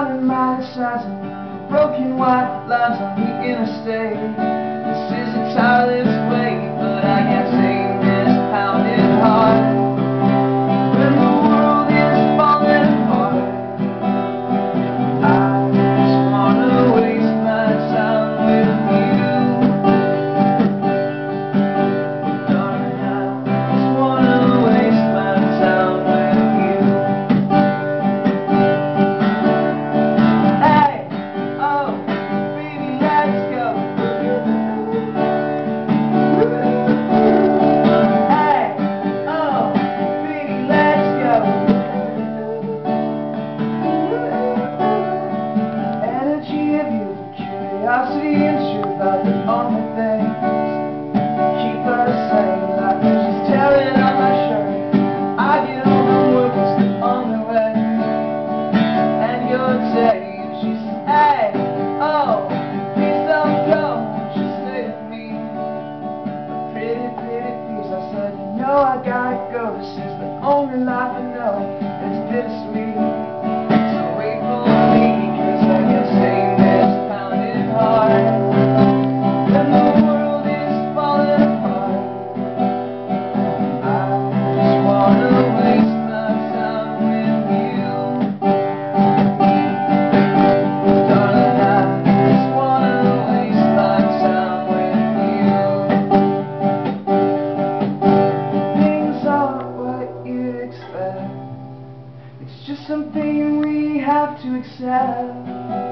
driving by the sides of broken white lines on the interstate. This is a tireless way, but I can't sing this pounding heart when the world is falling apart. I just wanna waste my time with you, darling. I just wanna waste my time with you. Hey, oh, baby, let's go. Hey, oh, baby, let's go. Energy of you, curiosity and truth are the only things keep us sane. Like she's tearing on my shirt, I get home from work, it's the only way. And you're saying, she says, hey, oh, please don't go, won't you stay with me? A pretty, pretty piece. I said, you know I gotta go, this is the only life I know, it's bittersweet. So wait for me, cause I can sing this pounding heart when the world is falling apart. I just wanna waste my time with you, darling. I just wanna waste my time with you. Things aren't what you'd expect, it's just something we have to accept.